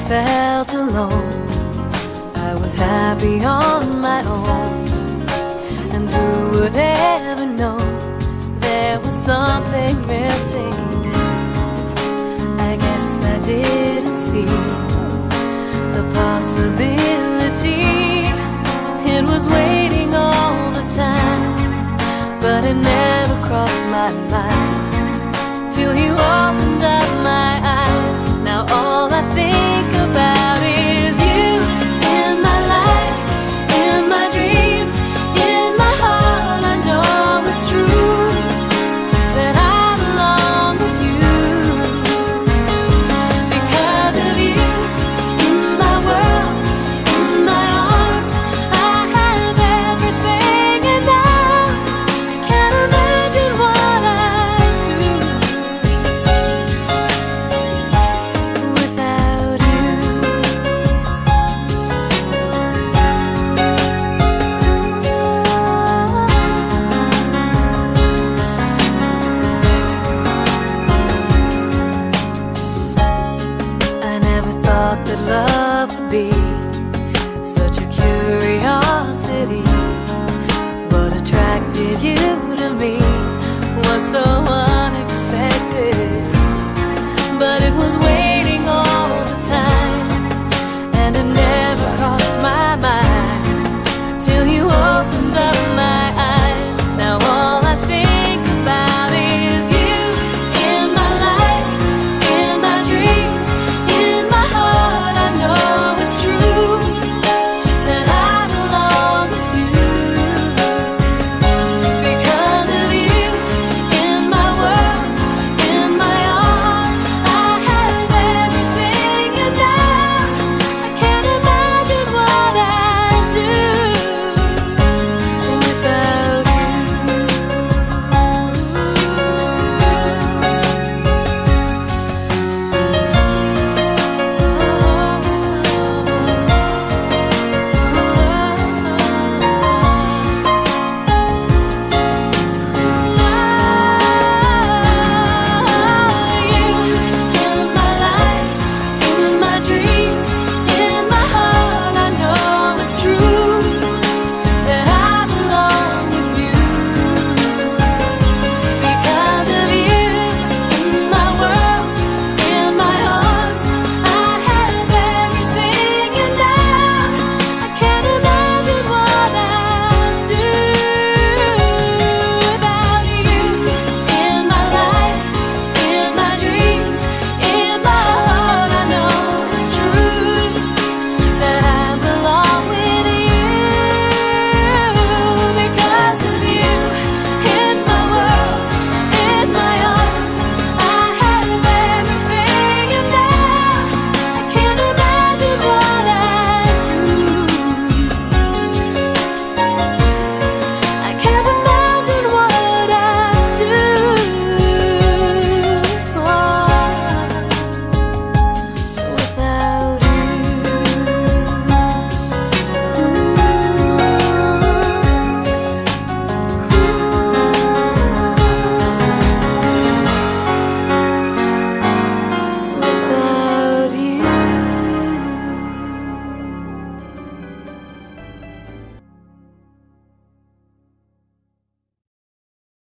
felt alone. I was happy on my own, and who would ever know there was something missing? I guess I didn't see the possibility. It was waiting all the time, but it never crossed my mind till you opened up my eyes. Now all I think about is you in my life, in my dreams, in my heart. I know it's true that I belong with you. Because of you, in my world, in my arms, I have everything, and I can't imagine what I'd do without you. I never thought that love would be such a curiosity. What attracted you to me was so unexpected.